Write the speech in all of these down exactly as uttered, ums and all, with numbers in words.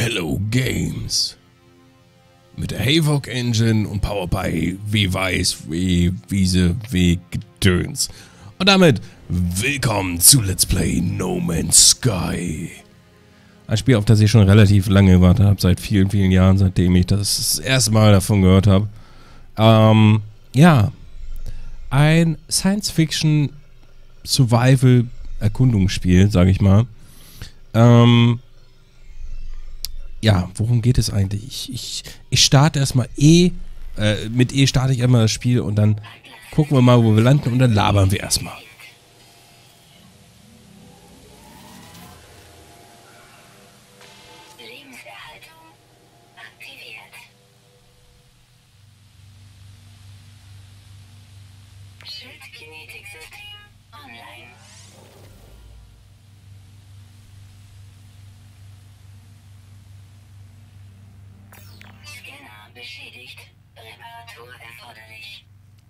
Hello Games. Mit der Havok Engine und Power by W Weiß, W Wiese, W Gedöns. Und damit willkommen zu Let's Play No Man's Sky. Ein Spiel, auf das ich schon relativ lange gewartet habe, seit vielen, vielen Jahren, seitdem ich das das erste Mal davon gehört habe. Ähm, ja. Ein Science-Fiction-Survival-Erkundungsspiel, sage ich mal. Ähm, ja, worum geht es eigentlich? Ich, ich, ich starte erstmal E, äh, mit E starte ich einmal das Spiel und dann gucken wir mal, wo wir landen und dann labern wir erstmal. Lebenserhaltung aktiviert. Schildkinetiksystem online. Scanner beschädigt. Reparatur erforderlich.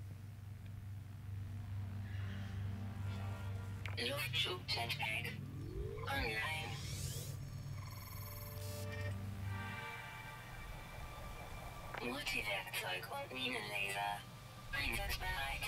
Luftschub-Jetpack online. Multiwerkzeug und Minenlaser einsatzbereit.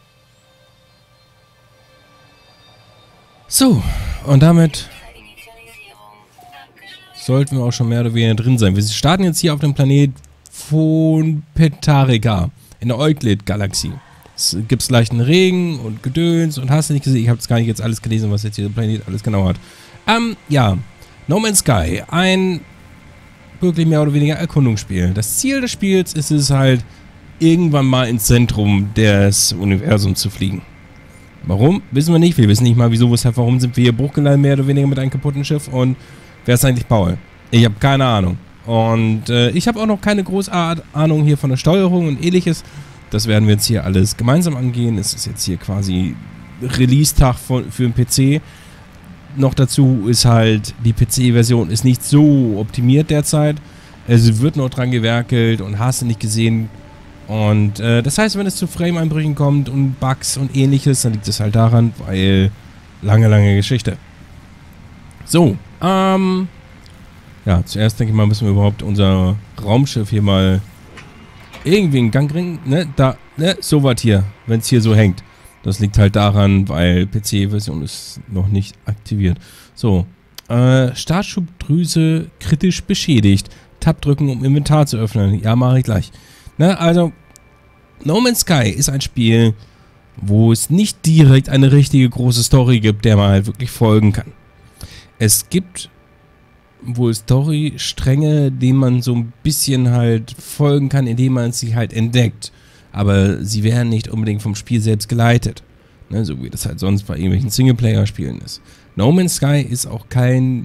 So, und damit Initialisierung abgeschlossen. sollten wir auch schon mehr oder weniger drin sein. Wir starten jetzt hier auf dem Planet von Petarica in der Euclid-Galaxie. Es gibt leichten Regen und Gedöns und hast du nicht gesehen. Ich habe jetzt gar nicht jetzt alles gelesen, was jetzt hier der Planet alles genau hat. Ähm, ja. No Man's Sky. Ein wirklich mehr oder weniger Erkundungsspiel. Das Ziel des Spiels ist es halt, irgendwann mal ins Zentrum des Universums zu fliegen. Warum? Wissen wir nicht. Wir wissen nicht mal, wieso, weshalb, warum sind wir hier hochgelandet, mehr oder weniger mit einem kaputten Schiff und wer ist eigentlich Paul? Ich habe keine Ahnung. Und äh, ich habe auch noch keine große Ahnung hier von der Steuerung und ähnliches. Das werden wir jetzt hier alles gemeinsam angehen. Es ist jetzt hier quasi Release-Tag für den P C. Noch dazu ist halt, die P C-Version ist nicht so optimiert derzeit. Also wird noch dran gewerkelt und hast du nicht gesehen. Und äh, das heißt, wenn es zu Frame-Einbrüchen kommt und Bugs und ähnliches, dann liegt es halt daran, weil lange, lange Geschichte. So, ähm, ja, zuerst denke ich mal, müssen wir überhaupt unser Raumschiff hier mal irgendwie in Gang bringen, ne, da, ne, so was hier, wenn es hier so hängt. Das liegt halt daran, weil P C-Version ist noch nicht aktiviert. So, äh, Startschubdrüse kritisch beschädigt. Tab drücken, um Inventar zu öffnen. Ja, mache ich gleich. Ne, also, No Man's Sky ist ein Spiel, wo es nicht direkt eine richtige große Story gibt, der man halt wirklich folgen kann. Es gibt wohl Story-Stränge, denen man so ein bisschen halt folgen kann, indem man sie halt entdeckt. Aber sie werden nicht unbedingt vom Spiel selbst geleitet. Ne, so wie das halt sonst bei irgendwelchen Singleplayer-Spielen ist. No Man's Sky ist auch kein...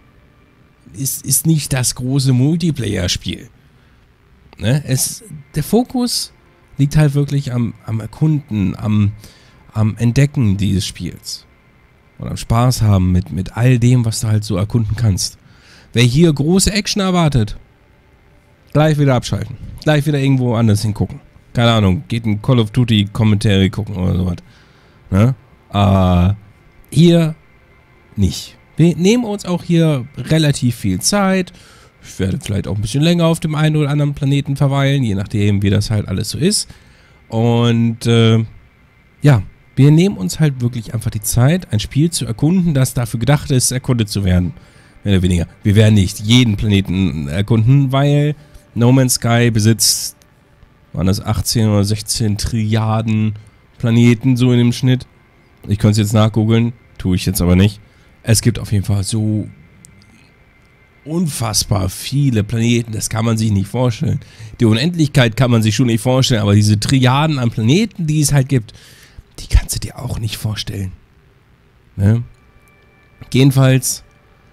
ist, ist nicht das große Multiplayer-Spiel. Ne, es, der Fokus liegt halt wirklich am, am Erkunden, am, am Entdecken dieses Spiels. Und am Spaß haben mit, mit all dem, was du halt so erkunden kannst. Wer hier große Action erwartet, gleich wieder abschalten. Gleich wieder irgendwo anders hingucken. Keine Ahnung, geht ein Call of Duty Kommentare gucken oder sowas. Ne? Äh, hier nicht. Wir nehmen uns auch hier relativ viel Zeit. Ich werde vielleicht auch ein bisschen länger auf dem einen oder anderen Planeten verweilen, je nachdem, wie das halt alles so ist. Und äh, ja, wir nehmen uns halt wirklich einfach die Zeit, ein Spiel zu erkunden, das dafür gedacht ist, erkundet zu werden. Mehr oder weniger. Wir werden nicht jeden Planeten erkunden, weil No Man's Sky besitzt, waren das achtzehn oder sechzehn Trilliarden Planeten so in dem Schnitt. Ich könnte es jetzt nachgoogeln, tue ich jetzt aber nicht. Es gibt auf jeden Fall so unfassbar viele Planeten, das kann man sich nicht vorstellen. Die Unendlichkeit kann man sich schon nicht vorstellen, aber diese Trilliarden an Planeten, die es halt gibt, die kannst du dir auch nicht vorstellen. Ne? Jedenfalls,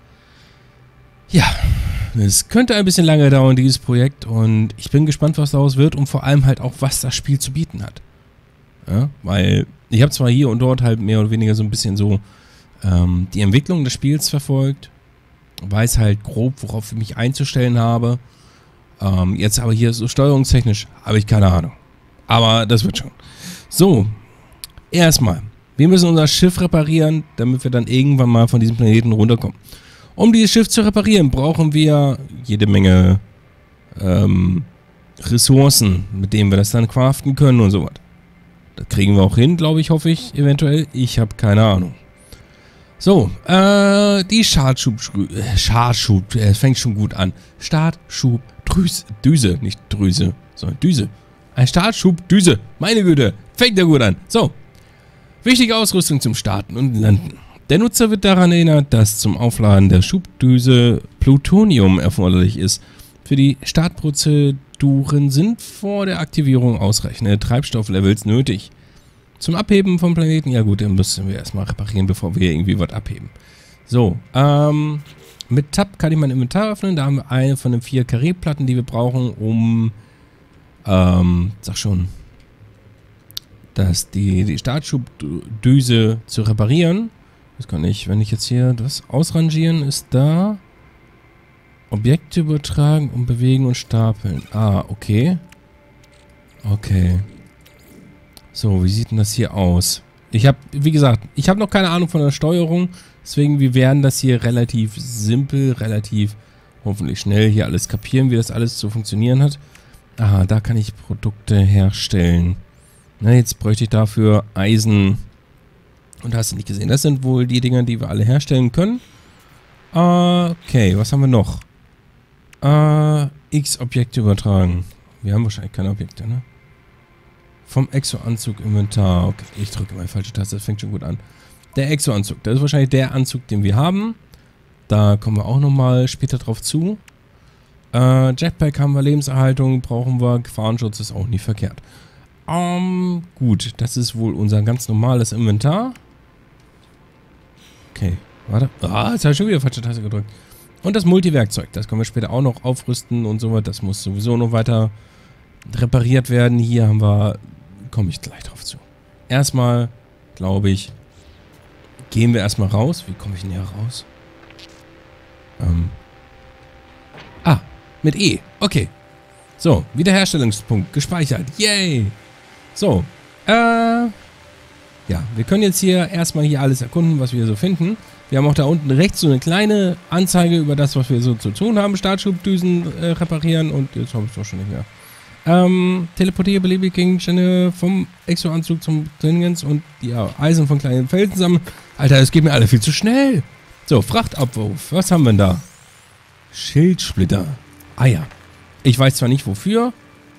ja, es könnte ein bisschen lange dauern, dieses Projekt, und ich bin gespannt, was daraus wird und vor allem halt auch, was das Spiel zu bieten hat. Ja, weil ich habe zwar hier und dort halt mehr oder weniger so ein bisschen so ähm, die Entwicklung des Spiels verfolgt, weiß halt grob, worauf ich mich einzustellen habe. Ähm, jetzt aber hier so steuerungstechnisch habe ich keine Ahnung. Aber das wird schon. So, erstmal, wir müssen unser Schiff reparieren, damit wir dann irgendwann mal von diesem Planeten runterkommen. Um dieses Schiff zu reparieren, brauchen wir jede Menge ähm, Ressourcen, mit denen wir das dann craften können und sowas. Das kriegen wir auch hin, glaube ich, hoffe ich, eventuell. Ich habe keine Ahnung. So, äh, die Startschub, äh, Startschub, äh, fängt schon gut an. Startschub, Drüse, Düse, nicht Drüse, sondern Düse. Ein Startschub, Düse, meine Güte, fängt ja gut an. So, wichtige Ausrüstung zum Starten und Landen. Der Nutzer wird daran erinnert, dass zum Aufladen der Schubdüse Plutonium erforderlich ist. Für die Startprozeduren sind vor der Aktivierung ausreichende Treibstofflevels nötig. Zum Abheben vom Planeten, ja gut, dann müssen wir erstmal reparieren, bevor wir irgendwie was abheben. So, ähm, mit Tab kann ich mein Inventar öffnen. Da haben wir eine von den vier Karrierplatten, die wir brauchen, um, ähm, sag schon, dass die, die Startschubdüse zu reparieren. Das kann ich, wenn ich jetzt hier das ausrangieren, ist da Objekte übertragen und bewegen und stapeln. Ah, okay. Okay. So, wie sieht denn das hier aus? Ich habe, wie gesagt, ich habe noch keine Ahnung von der Steuerung. Deswegen, wir werden das hier relativ simpel, relativ hoffentlich schnell hier alles kapieren, wie das alles zu funktionieren hat. Aha, da kann ich Produkte herstellen. Na, jetzt bräuchte ich dafür Eisen. Und hast du nicht gesehen. Das sind wohl die Dinger, die wir alle herstellen können. Okay, was haben wir noch? Uh, X-Objekte übertragen. Wir haben wahrscheinlich keine Objekte, ne? Vom Exo-Anzug Inventar. Okay, ich drücke mal die falsche Taste, das fängt schon gut an. Der Exo-Anzug, das ist wahrscheinlich der Anzug, den wir haben. Da kommen wir auch nochmal später drauf zu. Uh, Jetpack haben wir, Lebenserhaltung brauchen wir, Gefahrenschutz ist auch nicht verkehrt. Um, gut, das ist wohl unser ganz normales Inventar. Okay, warte. Ah, jetzt habe ich schon wieder falsche Taste gedrückt. Und das Multiwerkzeug, das können wir später auch noch aufrüsten und so weiter. Das muss sowieso noch weiter repariert werden. Hier haben wir, komme ich gleich drauf zu. Erstmal, glaube ich, gehen wir erstmal raus. Wie komme ich denn hier raus? Ähm. Ah, mit E. Okay. So, Wiederherstellungspunkt gespeichert. Yay! So, äh, ja, wir können jetzt hier erstmal hier alles erkunden, was wir so finden. Wir haben auch da unten rechts so eine kleine Anzeige über das, was wir so zu tun haben. Startschubdüsen äh, reparieren und jetzt habe ich es doch schon nicht mehr. Ähm, teleportiere beliebige Gegenstände vom Exo-Anzug zum Dingens und ja, Eisen von kleinen Felsen sammeln. Alter, das geht mir alle viel zu schnell. So, Frachtabwurf. Was haben wir denn da? Schildsplitter. Ah ja. Ich weiß zwar nicht wofür.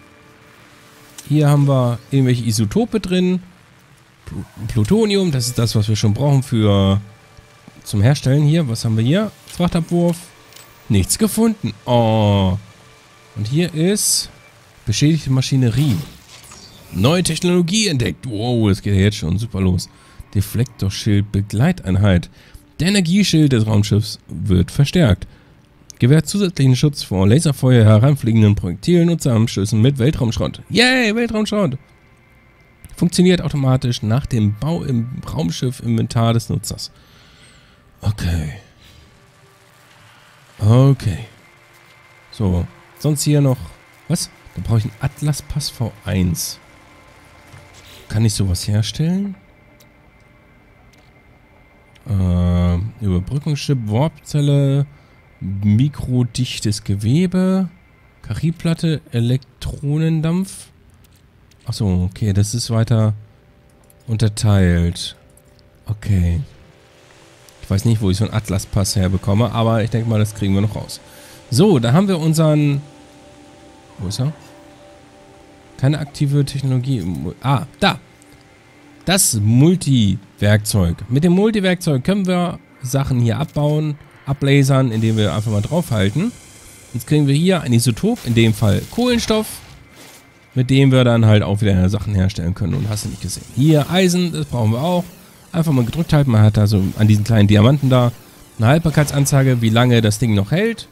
Hier haben wir irgendwelche Isotope drin. Pl Plutonium, das ist das, was wir schon brauchen für zum Herstellen. Hier, was haben wir hier? Frachtabwurf. Nichts gefunden. Oh. Und hier ist beschädigte Maschinerie. Neue Technologie entdeckt. Wow, das geht ja jetzt schon super los. Deflektorschild Begleiteinheit. Der Energieschild des Raumschiffs wird verstärkt. Gewährt zusätzlichen Schutz vor Laserfeuer, heranfliegenden Projektilen und Zusammenstößen mit Weltraumschrott. Yay, Weltraumschrott! Funktioniert automatisch nach dem Bau im Raumschiff-Inventar des Nutzers. Okay. Okay. So, sonst hier noch... Was? Da brauche ich einen Atlas-Pass V eins. Kann ich sowas herstellen? Äh, Überbrückungschip, Warpzelle... Mikrodichtes Gewebe, Karrierplatte, Elektronendampf. Achso, okay, das ist weiter unterteilt. Okay. Ich weiß nicht, wo ich so einen Atlas-Pass herbekomme, aber ich denke mal, das kriegen wir noch raus. So, da haben wir unseren... Wo ist er? Keine aktive Technologie. Ah, da. Das Multi-Werkzeug. Mit dem Multi-Werkzeug können wir Sachen hier abbauen, ablasern, indem wir einfach mal draufhalten. Jetzt kriegen wir hier ein Isotop, in dem Fall Kohlenstoff, mit dem wir dann halt auch wieder Sachen herstellen können und hast du nicht gesehen. Hier Eisen, das brauchen wir auch. Einfach mal gedrückt halten, man hat da so an diesen kleinen Diamanten da eine Haltbarkeitsanzeige, wie lange das Ding noch hält.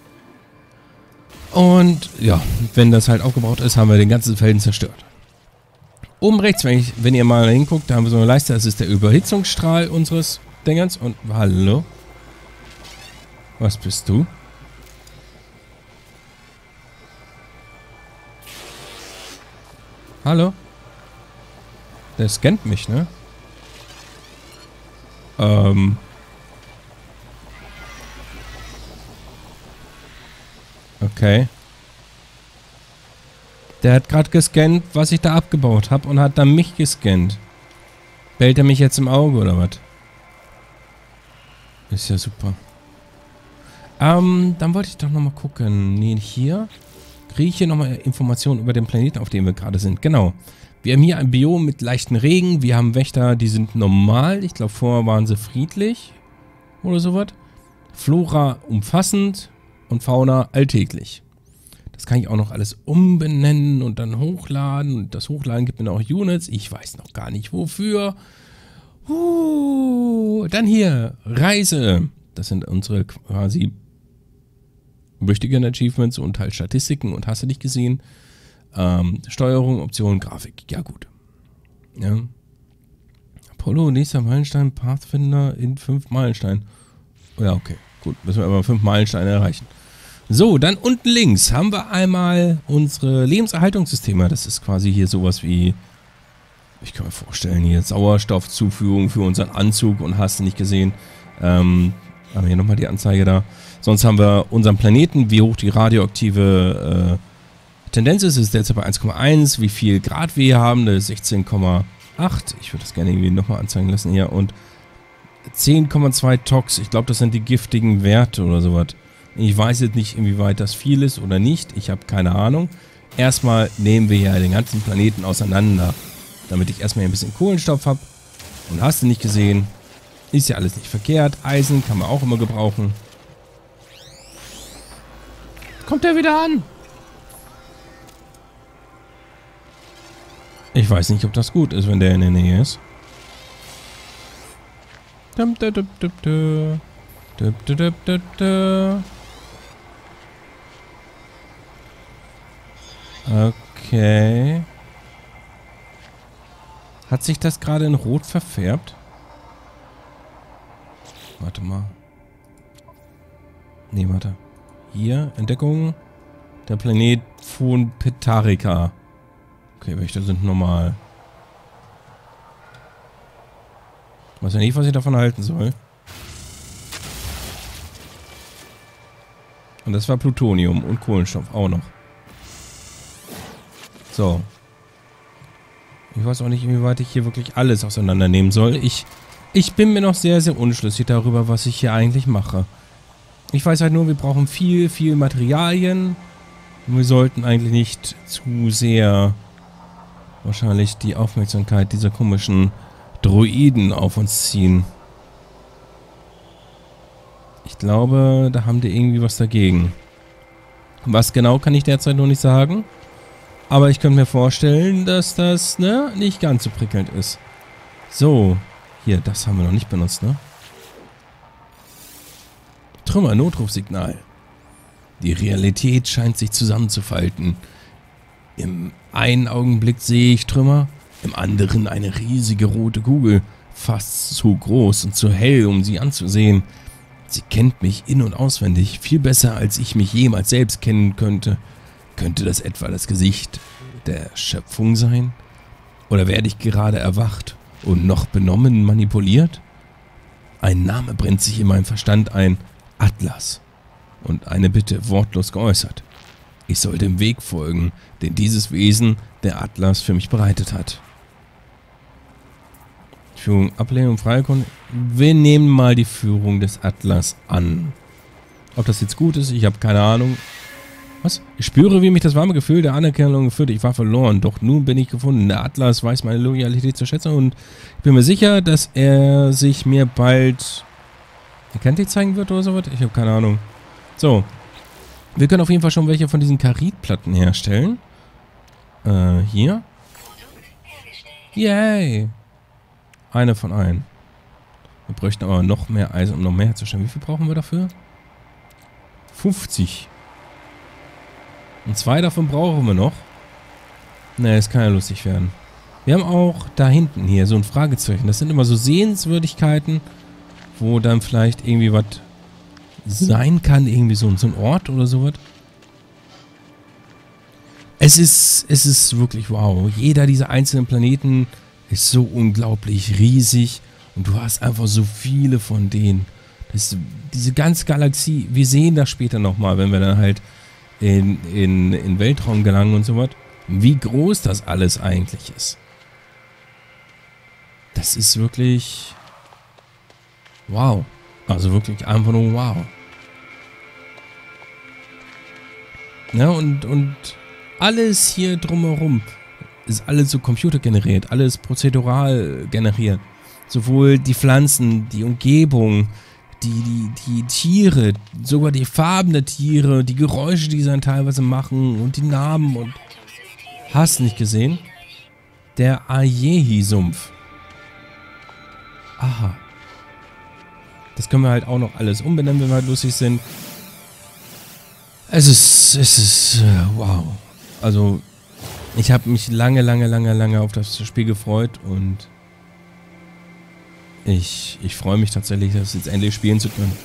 Und ja, wenn das halt aufgebraucht ist, haben wir den ganzen Felden zerstört. Oben rechts, wenn, ich, wenn ihr mal hinguckt, da haben wir so eine Leiste, das ist der Überhitzungsstrahl unseres Dingens. Und hallo? Was bist du? Hallo? Der scannt mich, ne? Ähm. Okay. Der hat gerade gescannt, was ich da abgebaut habe und hat dann mich gescannt. Bellt er mich jetzt im Auge oder was? Ist ja super. Ähm, dann wollte ich doch nochmal gucken. Nee, hier. Kriege ich hier nochmal Informationen über den Planeten, auf dem wir gerade sind. Genau. Wir haben hier ein Biom mit leichten Regen. Wir haben Wächter, die sind normal. Ich glaube, vorher waren sie friedlich. Oder sowas. Flora umfassend und Fauna alltäglich. Das kann ich auch noch alles umbenennen und dann hochladen. Und das Hochladen gibt mir auch Units. Ich weiß noch gar nicht wofür. Uh, dann hier, Reise. Das sind unsere quasi wichtigen Achievements und halt Statistiken und hast du nicht gesehen. Ähm, Steuerung, Optionen, Grafik. Ja gut. Ja. Apollo, nächster Meilenstein, Pathfinder in fünf Meilenstein. Ja, okay. Gut, müssen wir aber fünf Meilensteine erreichen. So, dann unten links haben wir einmal unsere Lebenserhaltungssysteme. Das ist quasi hier sowas wie, ich kann mir vorstellen, hier Sauerstoffzuführung für unseren Anzug und hast du nicht gesehen. Ähm, haben wir hier nochmal die Anzeige da. Sonst haben wir unseren Planeten, wie hoch die radioaktive äh, Tendenz ist. Es ist derzeit bei eins Komma eins. Wie viel Grad wir hier haben, das ist sechzehn Komma acht. Ich würde das gerne irgendwie nochmal anzeigen lassen hier. Und zehn Komma zwei Tox. Ich glaube, das sind die giftigen Werte oder sowas. Ich weiß jetzt nicht, inwieweit das viel ist oder nicht. Ich habe keine Ahnung. Erstmal nehmen wir ja den ganzen Planeten auseinander, damit ich erstmal ein bisschen Kohlenstoff habe. Und hast du nicht gesehen, ist ja alles nicht verkehrt. Eisen kann man auch immer gebrauchen. Kommt der wieder an? Ich weiß nicht, ob das gut ist, wenn der in der Nähe ist. Okay. Hat sich das gerade in Rot verfärbt? Warte mal. Nee, warte. Hier, Entdeckung. Der Planet von Petarica. Okay, Wächter sind normal. Weiß ja nicht, was ich davon halten soll. Und das war Plutonium und Kohlenstoff auch noch. So. Ich weiß auch nicht, inwieweit ich hier wirklich alles auseinandernehmen soll. Ich, ich bin mir noch sehr, sehr unschlüssig darüber, was ich hier eigentlich mache. Ich weiß halt nur, wir brauchen viel, viel Materialien. Und wir sollten eigentlich nicht zu sehr wahrscheinlich die Aufmerksamkeit dieser komischen Droiden auf uns ziehen. Ich glaube, da haben die irgendwie was dagegen. Was genau, kann ich derzeit noch nicht sagen. Aber ich könnte mir vorstellen, dass das, ne, nicht ganz so prickelnd ist. So. Hier, das haben wir noch nicht benutzt, ne? Trümmer, Notrufsignal. Die Realität scheint sich zusammenzufalten. Im einen Augenblick sehe ich Trümmer, im anderen eine riesige rote Kugel. Fast zu groß und zu hell, um sie anzusehen. Sie kennt mich in- und auswendig, viel besser, als ich mich jemals selbst kennen könnte. Könnte das etwa das Gesicht der Schöpfung sein? Oder werde ich gerade erwacht und noch benommen manipuliert? Ein Name brennt sich in meinem Verstand ein, Atlas. Und eine Bitte wortlos geäußert. Ich soll dem Weg folgen, den dieses Wesen, der Atlas, für mich bereitet hat. Führung, Ablehnung, Freikunde. Wir nehmen mal die Führung des Atlas an. Ob das jetzt gut ist, ich habe keine Ahnung. Was? Ich spüre, wie mich das warme Gefühl der Anerkennung führt. Ich war verloren, doch nun bin ich gefunden. Der Atlas weiß meine Loyalität zu schätzen und ich bin mir sicher, dass er sich mir bald erkenntlich zeigen wird oder sowas. Ich habe keine Ahnung. So. Wir können auf jeden Fall schon welche von diesen Karitplatten herstellen. Äh, hier. Yay. Eine von ein. Wir bräuchten aber noch mehr Eisen, um noch mehr herzustellen. Wie viel brauchen wir dafür? fünfzig. Und zwei davon brauchen wir noch. Ne, es kann ja lustig werden. Wir haben auch da hinten hier so ein Fragezeichen. Das sind immer so Sehenswürdigkeiten, wo dann vielleicht irgendwie was sein kann. Irgendwie so, so ein Ort oder sowas. Es ist, es ist wirklich wow. Jeder dieser einzelnen Planeten ist so unglaublich riesig. Und du hast einfach so viele von denen. Das, diese ganze Galaxie, wir sehen das später nochmal, wenn wir dann halt in, in, in Weltraum gelangen und so was. Wie groß das alles eigentlich ist. Das ist wirklich wow. Also wirklich einfach nur wow. Ja, und, und alles hier drumherum ist alles so computergeneriert, alles prozedural generiert. Sowohl die Pflanzen, die Umgebung, die, die, die Tiere, sogar die Farben der Tiere, die Geräusche, die sie dann teilweise machen und die Namen und hast nicht gesehen? Der Ajehi-Sumpf. Aha. Das können wir halt auch noch alles umbenennen, wenn wir halt lustig sind. Es ist, es ist, äh, wow. Also, ich habe mich lange, lange, lange, lange auf das Spiel gefreut und ich, ich freue mich tatsächlich, das jetzt endlich spielen zu können.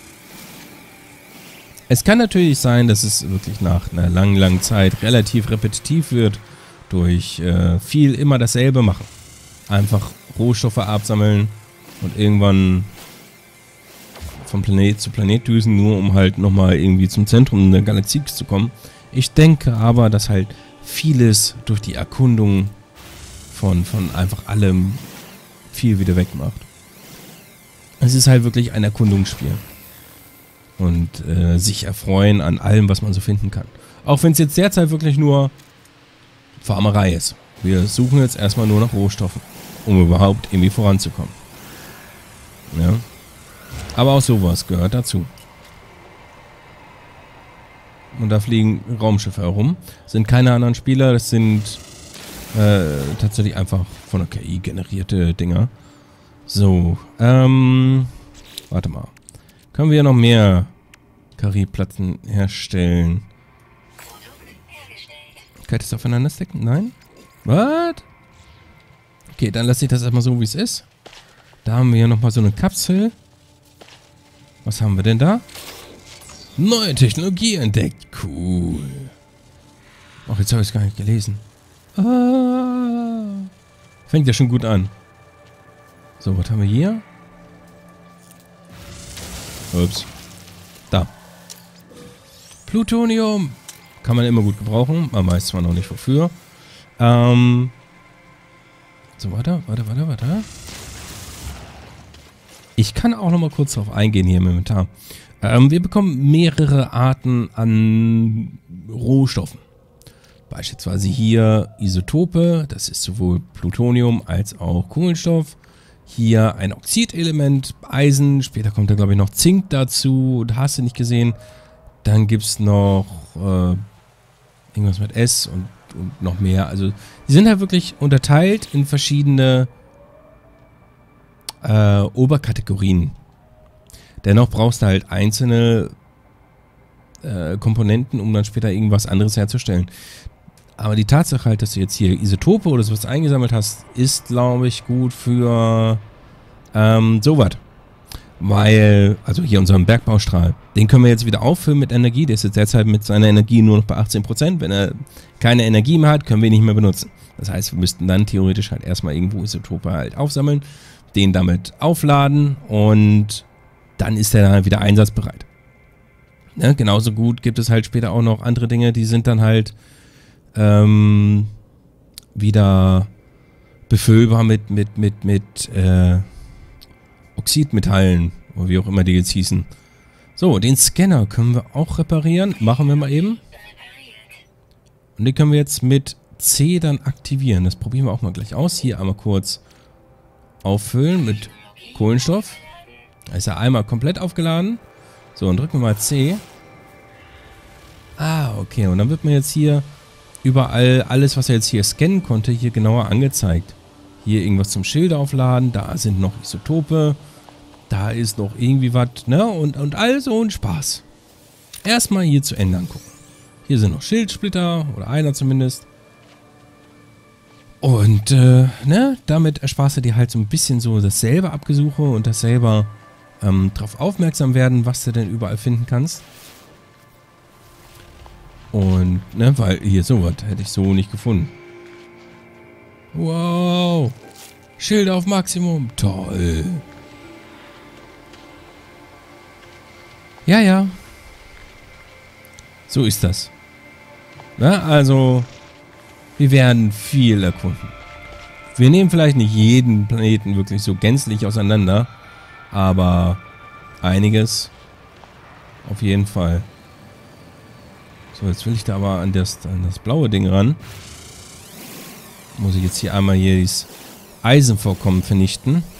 Es kann natürlich sein, dass es wirklich nach einer langen, langen Zeit relativ repetitiv wird, durch äh, viel immer dasselbe machen. Einfach Rohstoffe absammeln und irgendwann von Planet zu Planet düsen, nur um halt nochmal irgendwie zum Zentrum der Galaxie zu kommen. Ich denke aber, dass halt vieles durch die Erkundung von, von einfach allem viel wieder wegmacht. Es ist halt wirklich ein Erkundungsspiel. Und äh, sich erfreuen an allem, was man so finden kann. Auch wenn es jetzt derzeit wirklich nur Farmerei ist. Wir suchen jetzt erstmal nur nach Rohstoffen, um überhaupt irgendwie voranzukommen. Ja. Aber auch sowas gehört dazu. Und da fliegen Raumschiffe herum. Das sind keine anderen Spieler, das sind äh, tatsächlich einfach von der K I generierte Dinger. So, ähm, warte mal. Können wir noch mehr Karrierplatten herstellen? Kann ich das aufeinander stacken? Nein? Was? Okay, dann lasse ich das erstmal so, wie es ist. Da haben wir hier nochmal so eine Kapsel. Was haben wir denn da? Neue Technologie entdeckt. Cool. Ach, jetzt habe ich es gar nicht gelesen. Ah. Fängt ja schon gut an. So, was haben wir hier? Ups. Da. Plutonium. Kann man immer gut gebrauchen. Man weiß zwar noch nicht wofür. Ähm. So, warte, warte, warte, warte. Ich kann auch noch mal kurz darauf eingehen hier im Inventar. Ähm, wir bekommen mehrere Arten an Rohstoffen. Beispielsweise hier Isotope. Das ist sowohl Plutonium als auch Kohlenstoff. Hier ein Oxidelement, Eisen. Später kommt da, glaube ich, noch Zink dazu. Da hast du nicht gesehen. Dann gibt es noch äh, irgendwas mit S und, und noch mehr. Also, die sind halt wirklich unterteilt in verschiedene äh, Oberkategorien. Dennoch brauchst du halt einzelne äh, Komponenten, um dann später irgendwas anderes herzustellen. Aber die Tatsache halt, dass du jetzt hier Isotope oder sowas eingesammelt hast, ist, glaube ich, gut für ähm, sowas. Weil, also hier unseren Bergbaustrahl, den können wir jetzt wieder auffüllen mit Energie. Der ist jetzt derzeit mit seiner Energie nur noch bei achtzehn Prozent. Wenn er keine Energie mehr hat, können wir ihn nicht mehr benutzen. Das heißt, wir müssten dann theoretisch halt erstmal irgendwo Isotope halt aufsammeln, den damit aufladen und dann ist er dann halt wieder einsatzbereit. Ne? Genauso gut gibt es halt später auch noch andere Dinge, die sind dann halt ähm, wieder befüllbar mit, mit, mit, mit äh, Oxidmetallen, oder wie auch immer die jetzt hießen. So, den Scanner können wir auch reparieren. Machen wir mal eben. Und den können wir jetzt mit C dann aktivieren. Das probieren wir auch mal gleich aus. Hier einmal kurz auffüllen mit Kohlenstoff. Da ist er einmal komplett aufgeladen. So, und drücken wir mal C. Ah, okay. Und dann wird mir jetzt hier überall alles, was er jetzt hier scannen konnte, hier genauer angezeigt. Hier irgendwas zum Schild aufladen. Da sind noch Isotope. Da ist noch irgendwie was, ne? Und, und all so ein Spaß. Erstmal hier zu Ende angucken. Hier sind noch Schildsplitter. Oder einer zumindest. Und, äh, ne? Damit ersparst du dir halt so ein bisschen so das selber Abgesuche und das selber ähm, drauf aufmerksam werden, was du denn überall finden kannst. Und, ne? Weil hier sowas hätte ich so nicht gefunden. Wow. Schild auf Maximum. Toll. Ja, ja. So ist das. Na, also, wir werden viel erkunden. Wir nehmen vielleicht nicht jeden Planeten wirklich so gänzlich auseinander, aber einiges auf jeden Fall. So, jetzt will ich da aber an das, an das blaue Ding ran. Muss ich jetzt hier einmal hier dieses Eisenvorkommen vernichten.